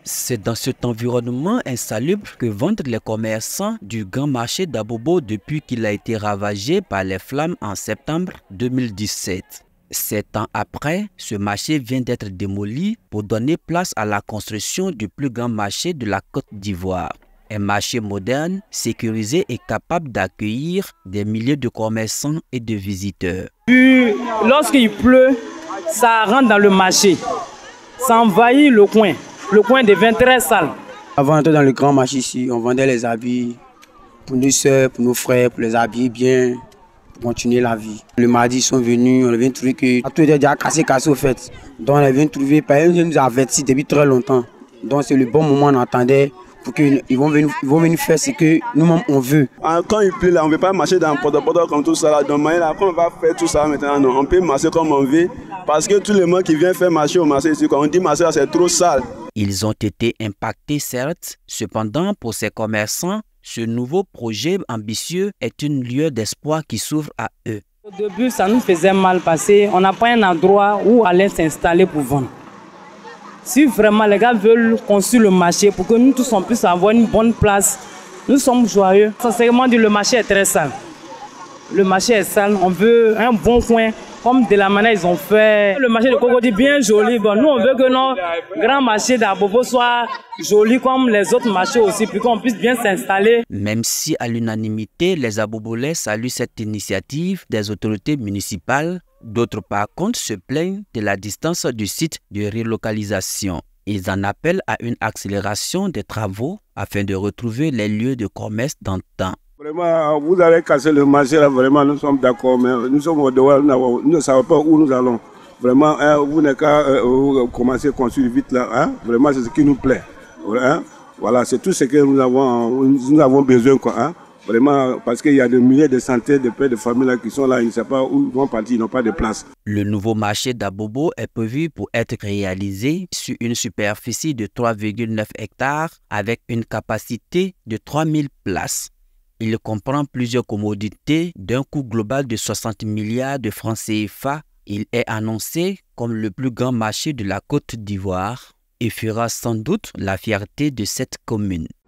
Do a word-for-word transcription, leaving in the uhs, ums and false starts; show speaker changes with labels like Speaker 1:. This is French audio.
Speaker 1: C'est dans cet environnement insalubre que vendent les commerçants du grand marché d'Abobo depuis qu'il a été ravagé par les flammes en septembre deux mille dix-sept. Sept ans après, ce marché vient d'être démoli pour donner place à la construction du plus grand marché de la Côte d'Ivoire. Un marché moderne, sécurisé et capable d'accueillir des milliers de commerçants et de visiteurs.
Speaker 2: Puis, lorsqu'il pleut, ça rentre dans le marché, ça envahit le coin. Le coin devient très sale.
Speaker 3: Avant d'entrer dans le grand marché ici, on vendait les habits pour nos soeurs, pour nos frères, pour les habiller bien, pour continuer la vie. Le mardi, ils sont venus, on vient trouver que tout était déjà cassé, cassé au fait. Donc on vient trouver, par exemple, ils nous ont avertis depuis très longtemps. Donc c'est le bon moment, on attendait pour qu'ils vont venir, ils vont venir faire ce que nous-mêmes on veut.
Speaker 4: Quand il pleut, là, on ne veut pas marcher dans le porte-à-porte comme tout ça. Là. Donc là, quand on va faire tout ça maintenant, non, on peut marcher comme on veut. Parce que tout le monde qui vient faire marcher au marché ici, quand on dit marcher, c'est trop sale.
Speaker 1: Ils ont été impactés, certes. Cependant, pour ces commerçants, ce nouveau projet ambitieux est une lueur d'espoir qui s'ouvre à eux.
Speaker 2: Au début, ça nous faisait mal passer. On n'a pas un endroit où aller s'installer pour vendre. Si vraiment les gars veulent construire le marché pour que nous tous on puisse avoir une bonne place, nous sommes joyeux. Sincèrement, le marché est très sale. Le marché est sale, on veut un bon coin, comme de la manière ils ont fait. Le marché de Cocody bien joli. Bon, nous, on veut que notre grand marché d'Abobo soit joli comme les autres marchés aussi, puis qu'on puisse bien s'installer.
Speaker 1: Même si à l'unanimité, les Abobolais saluent cette initiative des autorités municipales, d'autres par contre se plaignent de la distance du site de relocalisation. Ils en appellent à une accélération des travaux afin de retrouver les lieux de commerce d'antan.
Speaker 4: Vraiment, vous avez cassé le marché là, vraiment, nous sommes d'accord, mais nous sommes au dehors, nous ne savons pas où nous allons. Vraiment, hein, vous n'avez qu'à euh, commencer à construire vite là, hein. Vraiment, c'est ce qui nous plaît. Hein. Voilà, c'est tout ce que nous avons, nous avons besoin, quoi, hein. Vraiment, parce qu'il y a des milliers de centaines de pères de familles là qui sont là, ils ne savent pas où ils vont partir, ils n'ont pas de place.
Speaker 1: Le nouveau marché d'Abobo est prévu pour être réalisé sur une superficie de trois virgule neuf hectares avec une capacité de trois mille places. Il comprend plusieurs commodités d'un coût global de soixante milliards de francs C F A. Il est annoncé comme le plus grand marché de la Côte d'Ivoire et fera sans doute la fierté de cette commune.